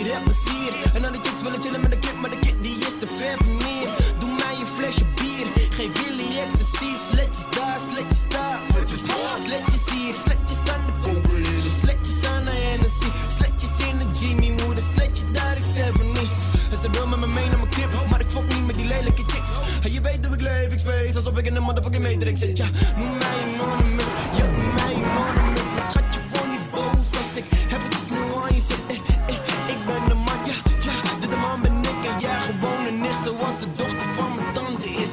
plezier, heb plezier. En al die chicks willen chillen met een kip, maar de kid die is te ver van hier. Doe mij een flesje bier, geef jullie ecstasy. Sletjes daar, sletjes daar, sletjes hier, sletjes aan de pool, sletjes aan de Hennessy, sletjes in de Jimmy moeder, sletje daar is Stephanie. En ze wil met me mee naar mijn crib, maar ik fok niet met die lelijke chicks. Je weet hoe ik leef, ik space, alsof ik in een motherfucking matrix zit. Ja, noem mij anonymous, ja, noem mij anonymous. Een schatje voor niet boos als ik eventjes nu aan je zit. Ik ben de man, ja, de man ben ik. En jij gewoon een nicht zoals de dochter van mijn tante is.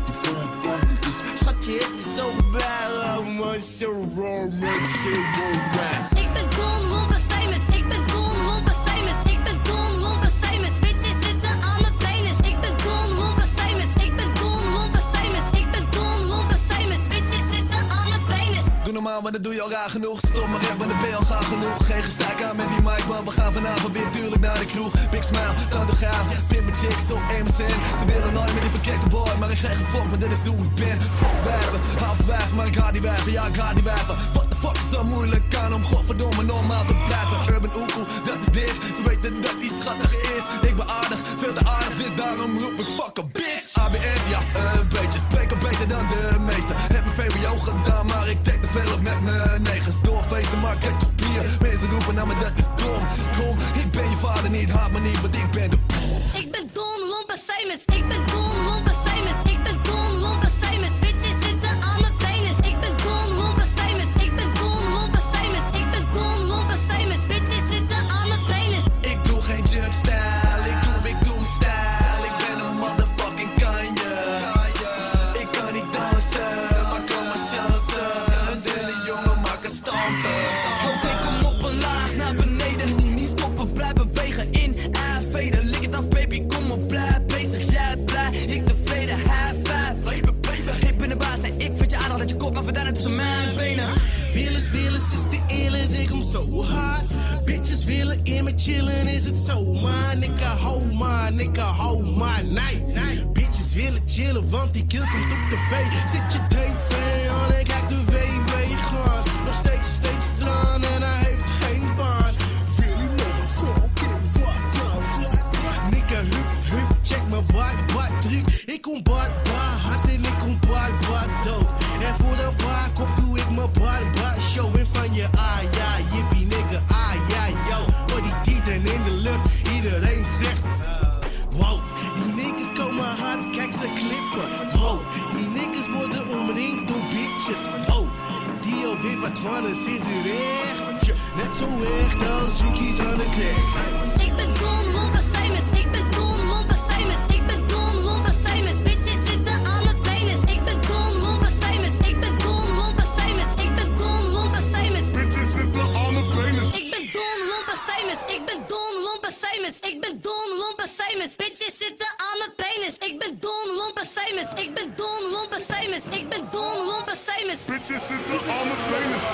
Schatje, het is zo waar, oh man, so wrong, man, so wrong. Ik ben dom, lompe famous, ik ben dom, lompe famous, ik ben dom, lompe famous. Bitches zitten aan mijn penis, ik ben dom, lompe famous, ik ben dom, lompe famous, ik ben dom, lompe famous. Bitches zitten aan mijn penis. Doe normaal, maar dat doe je al raar genoeg. Stop maar echt, maar dan ben je al gaar genoeg. Geen gezeik aan met die mic, want we gaan vanavond weer duurlijk naar de kroeg. Big smile, gaan te gaan. Pimp mijn chicks op MSN. Ze willen nooit met die verkeerde boy, maar ik geef geen fuck, want dit is hoe ik ben. Fuck wijven, half wijven, maar ik ga die wijven, ja ik ga die wijven. What the fuck is zo moeilijk aan om godverdomme normaal te blijven. Urban Oekoe, dat is dit. Ze weten dat die schattig is. Ik ben aardig, veel te aardig, dus daarom roep ik fuck a bitch. ABN, ja een beetje, spreek al beter dan de meesten. Heb mijn VWO gedaan, maar ik trek te veel op met mijn negens. Doorfeesten, maar ik heb je spier. Mensen roepen naar me, dat is dom. Kom, ik ben je vader niet, haat me niet, want ik ben de Ik ben dom, lompe famous, ik ben dom, lompe famous, ik ben dom, lompe famous. Bitches zitten aan mijn penis, ik ben dom, lompe famous, ik ben dom, lompe famous, ik ben dom, lompe famous. Bitches zitten aan mijn penis. Ik doe geen jump style, ik doe style. Ik ben een motherfucking kanje. Ik kan niet dansen, maar kan maar chansen. Een dunne jongen maakt een stand. Oké, kom op een laag naar beneden. Niet stoppen, blijf bewegen in A-veden. Lik het af, baby, kom op, blij bezig. Jij blij, ik tevreden, high five. Ik ben de baas en ik vind je aardig dat je kop maar verdwijnen tussen mijn benen. Willens is de eerlijk, zeg hem zo hard. Bitches willen in me chillen, is het zo? Maar nigga, hou maar, nee. Bitches willen chillen, want die kill komt op tv. Zit je tv aan en kijk de WW gaan. Nog steeds straan en hij heeft geen baan. Willy motherfucking, what the fuck? Nigga, hup, check mijn bar, truc. Ik kom bar, hard en ik kom bar, dood. En voor de bar doe ik mijn bar, show. En van je, ja, jippie nigga, ja, yo. Hoor die tieten in de lucht, iedereen zegt wow. Die niggas komen hard, kijk ze klippen, wow. Die niggas worden omringd door bitches, wow. Die alweer wat van is er echt, ja, net zo echt als junkies aan de crack. Ik ben dom, lompe famous, ik ben dom, lompe famous, ik ben dom, lompe famous. Bitches zitten aan mijn penis, ik ben dom, lompe famous, ik ben dom, lompe famous, ik ben dom, lompe famous. Bitches zitten aan mijn penis. Ik ben dom, lompe famous, ik ben dom, lompe famous, ik ben dom, lompe famous. Bitches zitten aan mijn penis, ik ben dom, lompe famous, ik ben dom, lompe famous, ik ben dom, lompe famous. Bitches zitten aan mijn penis.